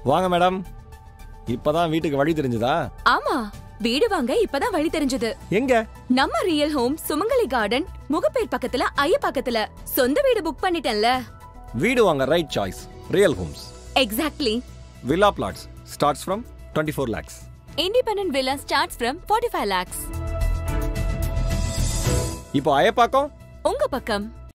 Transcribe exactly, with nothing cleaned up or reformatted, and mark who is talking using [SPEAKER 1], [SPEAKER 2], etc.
[SPEAKER 1] வாங்க மேடம். இப்பதான் வீட்டுக்கு வழி தெரிஞ்சதா?
[SPEAKER 2] ஆமா, வீடு வாங்க இப்பதான் வழி தெரிஞ்சது.
[SPEAKER 1] எங்க?
[SPEAKER 2] நம்ம real home Sumangali garden Mogappair பக்கத்துல ஐய பக்கத்துல. சொந்த வீடு புக் பண்ணிட்டேன்ல.
[SPEAKER 1] வீடு வாங்க right choice real homes.
[SPEAKER 2] Exactly.
[SPEAKER 1] Villa flats starts from twenty-four lakhs.
[SPEAKER 2] Independent villa starts from forty-five lakhs.
[SPEAKER 1] இப்போ ஐயப்பாக்கம்
[SPEAKER 2] உங்க பக்கம்.